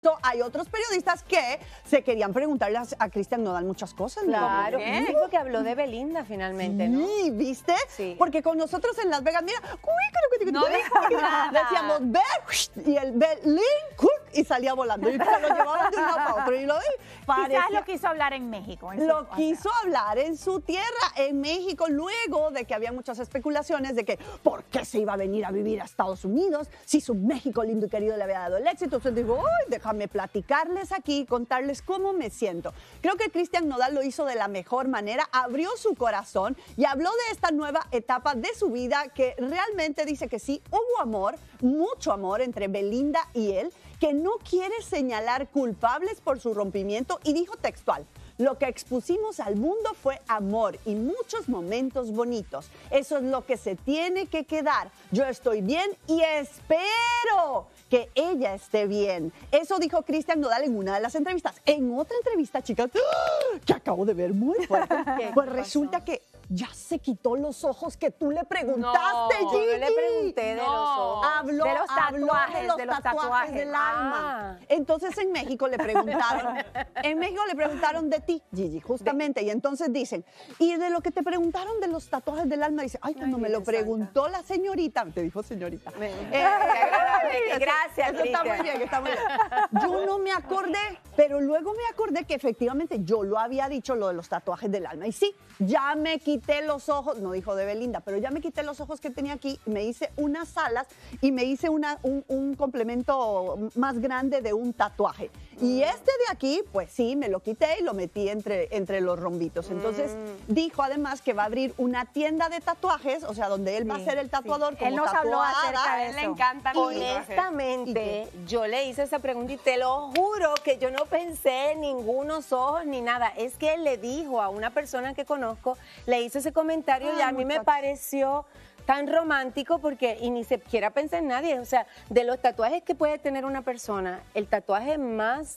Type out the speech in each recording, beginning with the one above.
Hay otros periodistas que se querían preguntarle a Cristian Nodal muchas cosas. Claro, dijo que habló de Belinda finalmente, ¿no? Sí, ¿viste? Sí. Porque con nosotros en Las Vegas, mira, No dijo nada. decíamos Bel y el Belín y salía volando. Y se lo llevaban de un lado para otro. Y lo Quizás lo quiso hablar en México. Lo quiso hablar en su tierra, en México, luego de que había muchas especulaciones de que por qué se iba a venir a vivir a Estados Unidos si su México lindo y querido le había dado el éxito. Entonces digo, ¡ay, déjame platicarles aquí, contarles cómo me siento! Creo que Cristian Nodal lo hizo de la mejor manera, abrió su corazón y habló de esta nueva etapa de su vida que realmente dice que sí, hubo amor, mucho amor entre Belinda y él, que no quiere señalar culpables por su rompimiento y dijo textual: lo que expusimos al mundo fue amor y muchos momentos bonitos. Eso es lo que se tiene que quedar. Yo estoy bien y espero que ella esté bien. Eso dijo Cristian Nodal en una de las entrevistas. En otra entrevista, chicas, que acabo de ver muy fuerte, pues resulta que ya se quitó los ojos que tú le preguntaste, No, Gigi. yo le pregunté de los ojos. Habló De los tatuajes, de los tatuajes del alma. Ah. Entonces en México le preguntaron de ti, Gigi, justamente. Y entonces dicen, y de lo que te preguntaron de los tatuajes del alma, dice, ay, cuando me lo preguntó la señorita, te dijo señorita. Qué agradable. Gracias, Eso está muy bien, está muy bien. Yo no me acordé, pero luego me acordé que efectivamente yo lo había dicho, lo de los tatuajes del alma. Y sí, ya me quité los ojos, no dijo de Belinda, pero ya me quité los ojos que tenía aquí, me hice unas alas y me hice un complemento más grande de un tatuaje. Y este de aquí, pues sí, me lo quité y lo metí entre los rombitos. Entonces dijo además que va a abrir una tienda de tatuajes, o sea, donde él va a ser el tatuador como Él nos habló acerca tatuada. de A él le eso. encantan los tatuajes. Honestamente, yo le hice esa pregunta y te lo juro que yo no pensé en ningunos ojos ni nada. Es que él le dijo a una persona que conozco, le hizo ese comentario y a mí me pareció tan romántico porque y ni siquiera pensé en nadie. O sea, de los tatuajes que puede tener una persona, el tatuaje más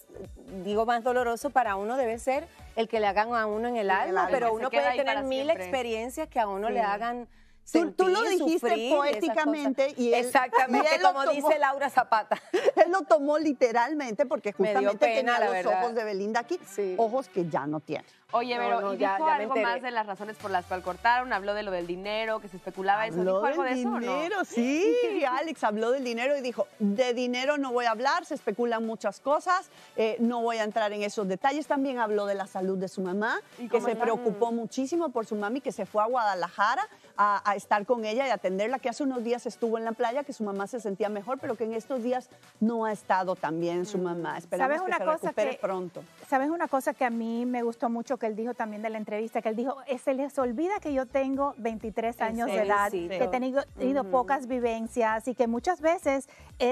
doloroso para uno debe ser el que le hagan a uno en el alma, pero uno puede tener mil experiencias que a uno le hagan sentir, Tú lo dijiste sufrir, poéticamente y él, exactamente, y él como lo tomó, dice Laura Zapata. Él lo tomó literalmente porque Me dio justamente pena, tenía la los verdad. ojos de Belinda aquí, Sí. ojos que ya no tiene. Oye, pero No, ¿y ya dijo me algo enteré. más de las razones por las cuales cortaron? ¿Habló de lo del dinero, que se especulaba eso? ¿Dijo algo de eso o no? Dinero, sí, Alex habló del dinero y dijo, de dinero no voy a hablar, se especulan muchas cosas, no voy a entrar en esos detalles. También habló de la salud de su mamá, que se preocupó muchísimo por su mami, que se fue a Guadalajara a estar con ella y atenderla, que hace unos días estuvo en la playa, que su mamá se sentía mejor, pero que en estos días no ha estado tan bien su mamá. Esperamos que se recupere pronto. ¿Sabes una cosa que a mí me gustó mucho que él dijo también de la entrevista? Que él dijo, se les olvida que yo tengo 23 años de edad, que he tenido pocas vivencias y que muchas veces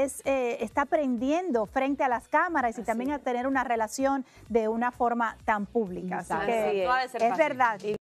está aprendiendo frente a las cámaras y también a tener una relación de una forma tan pública. Así que No ha de ser es fácil. verdad.